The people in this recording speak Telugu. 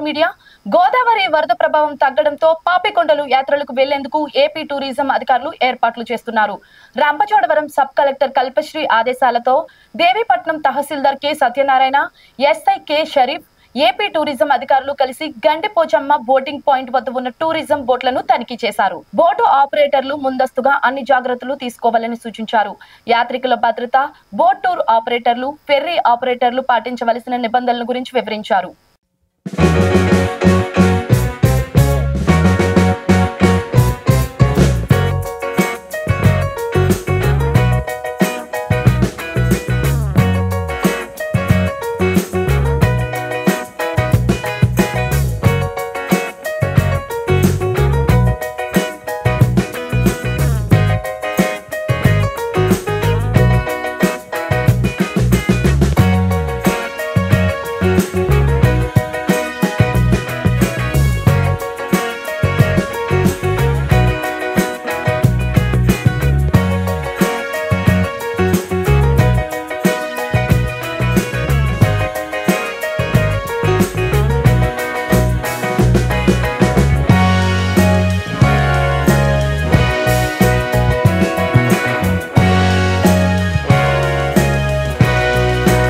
For media. గోదావరి వరద ప్రభావం తగ్గడంతో పాపికొండలు యాత్రలకు వెళ్లేందుకు ఏపీ టూరిజం అధికారులు ఏర్పాట్లు చేస్తున్నారు. రంపచోడవరం సబ్ కలెక్టర్ కల్పశ్రీ ఆదేశాలతో Devipatnam tahsildar K Satyanarayana, SI K Sharif, AP tourism అధికారులు కలిసి గండిపోచమ్మ బోటింగ్ పాయింట్ వద్ద ఉన్న టూరిజం బోట్లను తనిఖీ చేశారు. బోటు ఆపరేటర్లు ముందస్తుగా అన్ని జాగ్రత్తలు తీసుకోవాలని సూచించారు. యాత్రికుల భద్రత, బోట్ టూర్ ఆపరేటర్లు, ఫెర్రీ ఆపరేటర్లు పాటించవలసిన నిబంధనల గురించి వివరించారు.